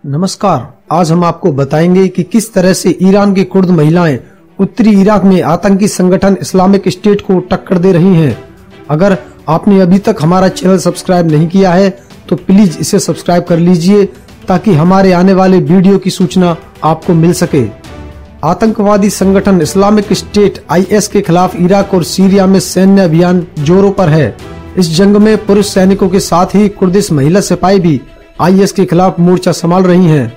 नमस्कार। आज हम आपको बताएंगे कि किस तरह से ईरान की कुर्द महिलाएं उत्तरी इराक में आतंकी संगठन इस्लामिक स्टेट को टक्कर दे रही हैं। अगर आपने अभी तक हमारा चैनल सब्सक्राइब नहीं किया है तो प्लीज इसे सब्सक्राइब कर लीजिए ताकि हमारे आने वाले वीडियो की सूचना आपको मिल सके। आतंकवादी संगठन इस्लामिक स्टेट IS के खिलाफ इराक और सीरिया में सैन्य अभियान जोरों पर है। इस जंग में पुरुष सैनिकों के साथ ही कुर्दिश महिला सिपाही भी IS के खिलाफ मोर्चा संभाल रही हैं।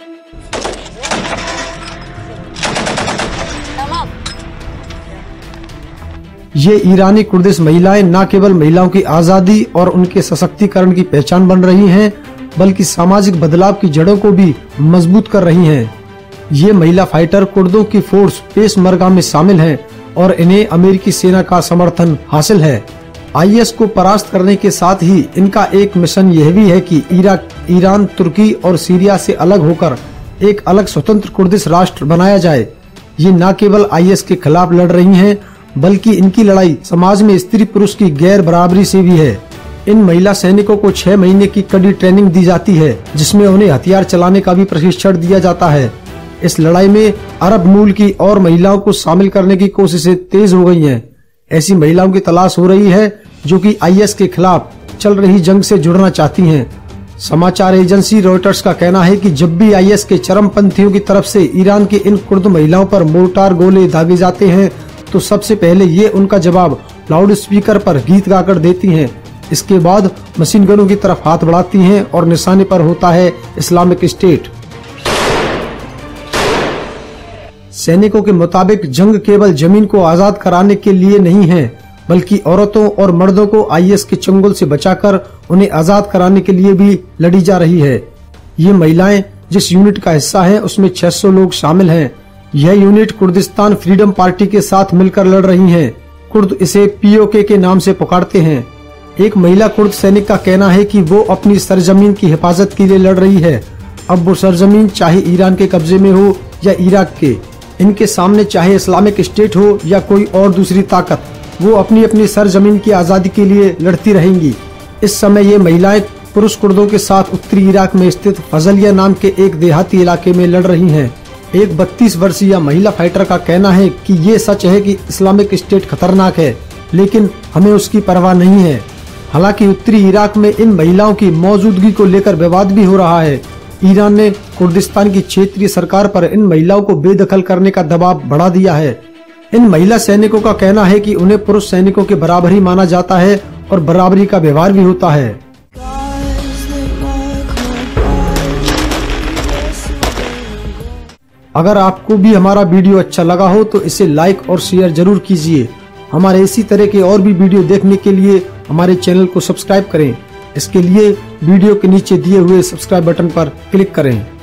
ये ईरानी कुर्दिश महिलाएं न केवल महिलाओं की आजादी और उनके सशक्तिकरण की पहचान बन रही हैं, बल्कि सामाजिक बदलाव की जड़ों को भी मजबूत कर रही हैं। ये महिला फाइटर कुर्दों की फोर्स पेशमर्गा में शामिल हैं और इन्हें अमेरिकी सेना का समर्थन हासिल है। IS को परास्त करने के साथ ही इनका एक मिशन यह भी है कि इराक, ईरान, तुर्की और सीरिया से अलग होकर एक अलग स्वतंत्र कुर्दिश राष्ट्र बनाया जाए। ये न केवल IS के खिलाफ लड़ रही हैं, बल्कि इनकी लड़ाई समाज में स्त्री पुरुष की गैर बराबरी से भी है। इन महिला सैनिकों को 6 महीने की कड़ी ट्रेनिंग दी जाती है, जिसमें उन्हें हथियार चलाने का भी प्रशिक्षण दिया जाता है। इस लड़ाई में अरब मूल की और महिलाओं को शामिल करने की कोशिशें तेज हो गई हैं। ऐसी महिलाओं की तलाश हो रही है जो कि IS के खिलाफ चल रही जंग से जुड़ना चाहती हैं। समाचार एजेंसी रॉयटर्स का कहना है कि जब भी IS के चरमपंथियों की तरफ से ईरान की इन कुर्द महिलाओं पर मोर्टार गोले दागे जाते हैं तो सबसे पहले ये उनका जवाब लाउड स्पीकर पर गीत गाकर देती हैं। इसके बाद मशीन गनों की तरफ हाथ बढ़ाती हैं और निशाने पर होता है इस्लामिक स्टेट। सैनिकों के मुताबिक जंग केवल जमीन को आजाद कराने के लिए नहीं है, बल्कि औरतों और मर्दों को IS के चंगुल से बचाकर उन्हें आजाद कराने के लिए भी लड़ी जा रही है। ये महिलाएं जिस यूनिट का हिस्सा हैं उसमें 600 लोग शामिल हैं। यह यूनिट कुर्दिस्तान फ्रीडम पार्टी के साथ मिलकर लड़ रही हैं। कुर्द इसे POK के नाम से पुकारते हैं। एक महिला कुर्द सैनिक का कहना है कि वो अपनी सरजमीन की हिफाजत के लिए लड़ रही है। अब वो सरजमीन चाहे ईरान के कब्जे में हो या इराक के, इनके सामने चाहे इस्लामिक स्टेट हो या कोई और दूसरी ताकत, वो अपनी अपनी सरजमीन की आजादी के लिए लड़ती रहेंगी। इस समय ये महिलाएं पुरुष कुर्दों के साथ उत्तरी इराक में स्थित फजलिया नाम के एक देहाती इलाके में लड़ रही हैं। एक 32 वर्षीय महिला फाइटर का कहना है कि ये सच है कि इस्लामिक स्टेट खतरनाक है, लेकिन हमें उसकी परवाह नहीं है। हालांकि उत्तरी इराक में इन महिलाओं की मौजूदगी को लेकर विवाद भी हो रहा है। ईरान ने कुर्दिस्तान की क्षेत्रीय सरकार पर इन महिलाओं को बेदखल करने का दबाव बढ़ा दिया है। इन महिला सैनिकों का कहना है कि उन्हें पुरुष सैनिकों के बराबर ही माना जाता है और बराबरी का व्यवहार भी होता है। अगर आपको भी हमारा वीडियो अच्छा लगा हो तो इसे लाइक और शेयर जरूर कीजिए। हमारे इसी तरह के और भी वीडियो देखने के लिए हमारे चैनल को सब्सक्राइब करें। इसके लिए वीडियो के नीचे दिए हुए सब्सक्राइब बटन पर क्लिक करें।